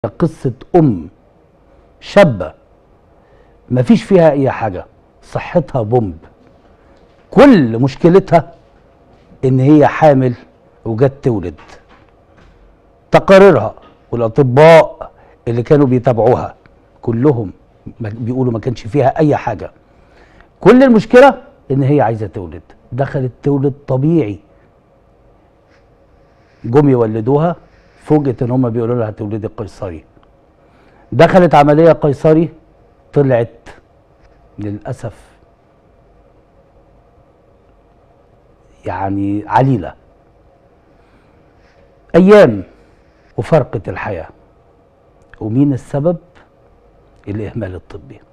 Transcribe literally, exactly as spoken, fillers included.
قصة أم شابة مفيش فيها أي حاجة، صحتها بومب، كل مشكلتها إن هي حامل وجت تولد. تقاريرها والأطباء اللي كانوا بيتابعوها كلهم بيقولوا ما كانش فيها أي حاجة. كل المشكلة إن هي عايزة تولد، دخلت تولد طبيعي. جم يولدوها فوجئت إن هم بيقولوا لها هتولدي قيصري. دخلت عملية قيصري، طلعت للأسف يعني عليلة. أيام وفرقت الحياة. ومين السبب؟ الإهمال الطبي.